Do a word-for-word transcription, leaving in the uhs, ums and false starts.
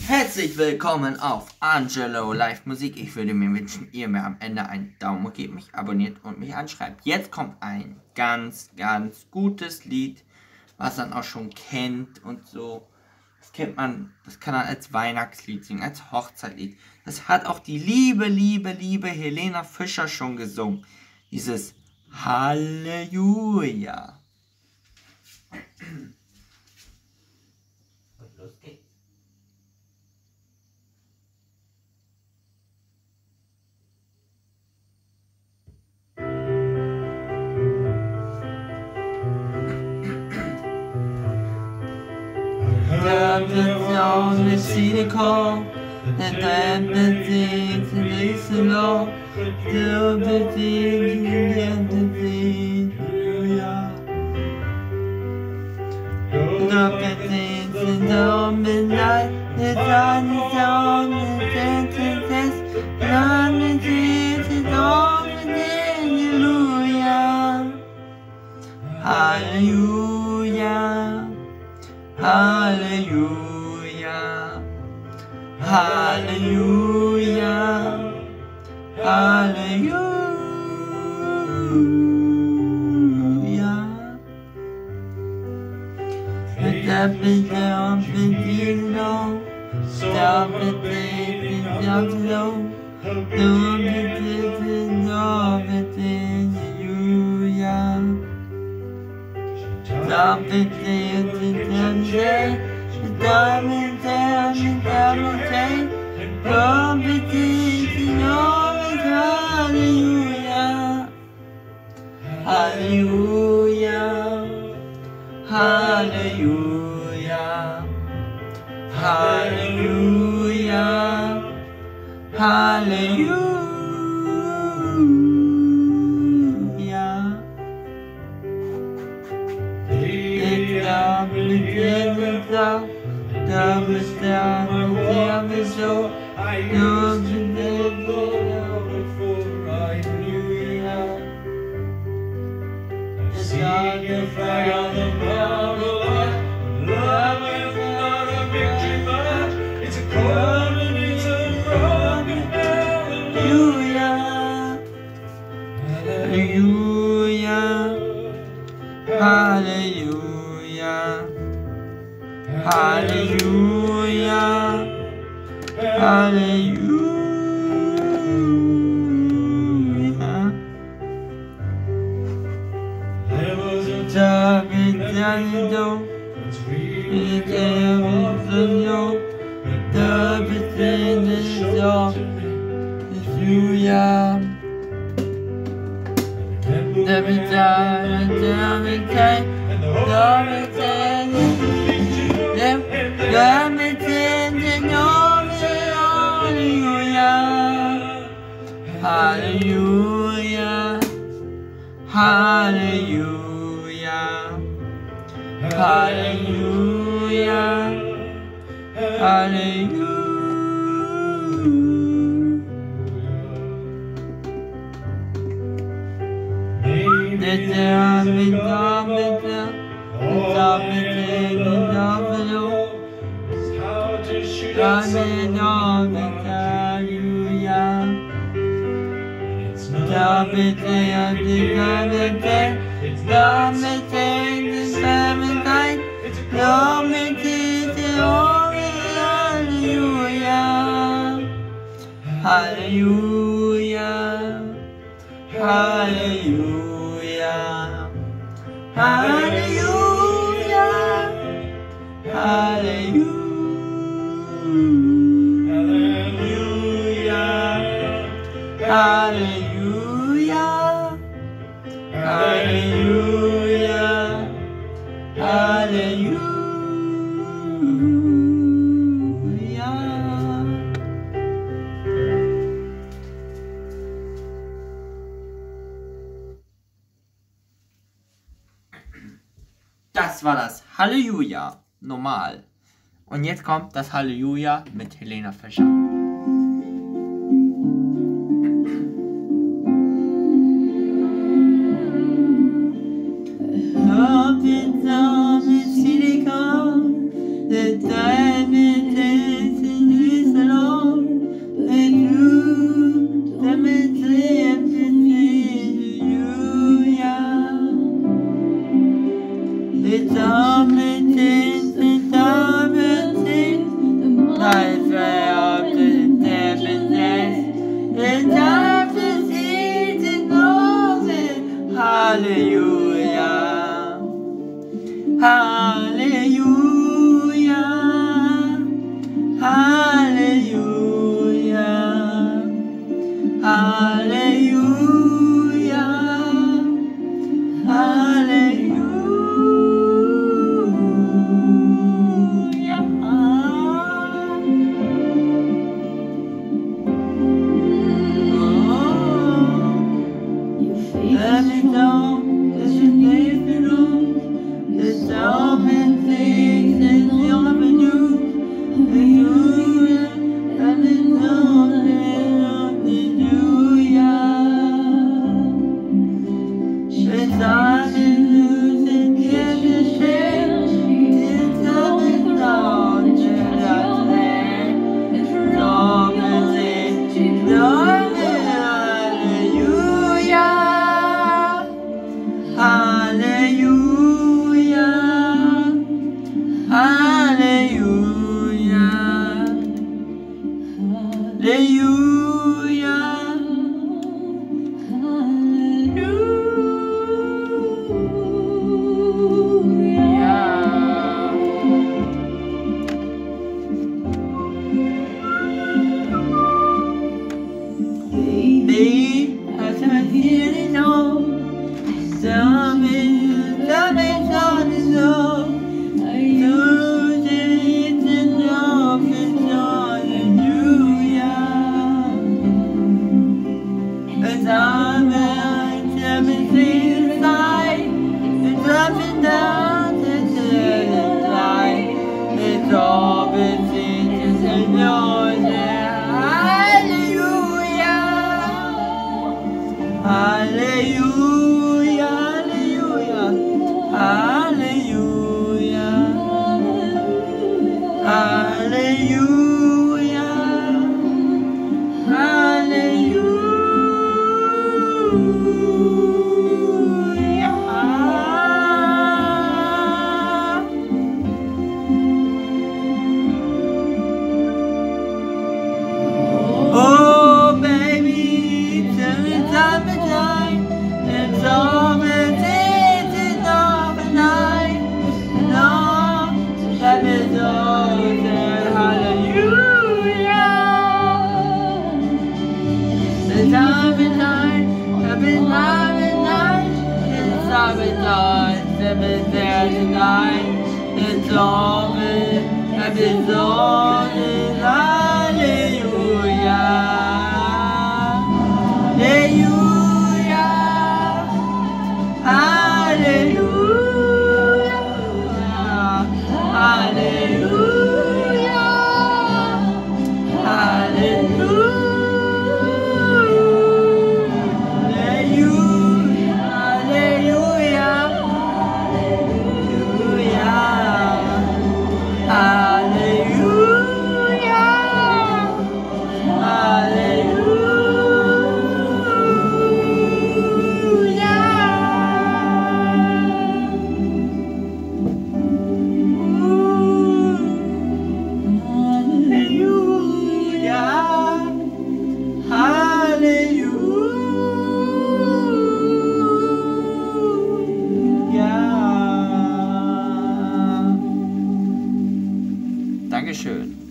Herzlich willkommen auf Angelo Live Musik. Ich würde mir wünschen, ihr mir am Ende einen Daumen gebt, mich abonniert und mich anschreibt. Jetzt kommt ein ganz, ganz gutes Lied, was man auch schon kennt und so. Das kennt man, das kann man als Weihnachtslied singen, als Hochzeitlied. Das hat auch die liebe, liebe, liebe Helena Fischer schon gesungen. Dieses Halleluja. Und los geht's. The city call, and then the things and listen low, still the things and the things, the things in the midnight, the sun is on the sentences, and the things is on the hallelujah, hallelujah. Hallelujah, hallelujah, hallelujah. Stop it down, you know. Stop it, baby, stop it low. Don't be different, stop it, hallelujah. Stop it, dancing, dancing, diamond, diamond, diamond, chain. Stop it, dancing, always, hallelujah, hallelujah, hallelujah, hallelujah, hallelujah. Down with the down, down with down with down with so I know the devil before I knew ya. I see the fire on the marble, love is not a victory match, it's a call and it's a rocket, hallelujah, hallelujah, hallelujah. Hallelujah, hallelujah. There was a time in Angelo, it was a no, the everything is all, hallelujah. Every time, every time, every time. Come and sing the hallelujah, hallelujah, hallelujah, hallelujah. The time is come, the time is coming on the hallelujah. Stop it, and the government, stop it, and the government, stop it, the only hallelujah, hallelujah, hallelujah, hallelujah, hallelujah. Hallelujah, hallelujah, hallelujah. Das war das Halleluja, normal. Und jetzt kommt das Halleluja mit Helena Fischer. Up and down the city come, the diamond dancing night is loving and is loving. Hallelujah. Hallelujah. Hallelujah. Hallelujah. Hallelujah. Dankeschön.